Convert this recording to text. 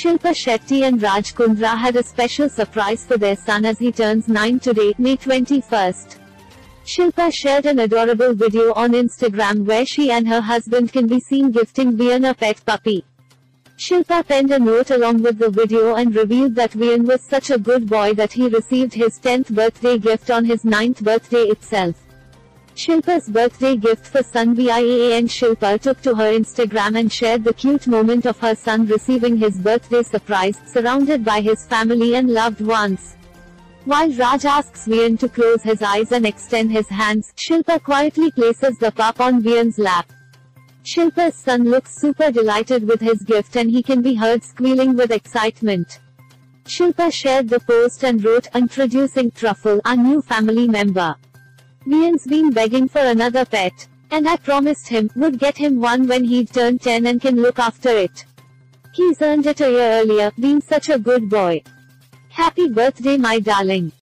Shilpa Shetty and Raj Kundra had a special surprise for their son as he turns 9 today, May 21st. Shilpa shared an adorable video on Instagram where she and her husband can be seen gifting Vian a pet puppy. Shilpa penned a note along with the video and revealed that Vian was such a good boy that he received his 10th birthday gift on his 9th birthday itself. Shilpa's birthday gift for son Vian. Shilpa took to her Instagram and shared the cute moment of her son receiving his birthday surprise, surrounded by his family and loved ones. While Raj asks Vian to close his eyes and extend his hands, Shilpa quietly places the pup on Vian's lap. Shilpa's son looks super delighted with his gift and he can be heard squealing with excitement. Shilpa shared the post and wrote, "Introducing Truffle, our new family member. Vian's been begging for another pet. And I promised him, would get him one when he'd turn 10 and can look after it. He's earned it a year earlier, being such a good boy. Happy birthday my darling."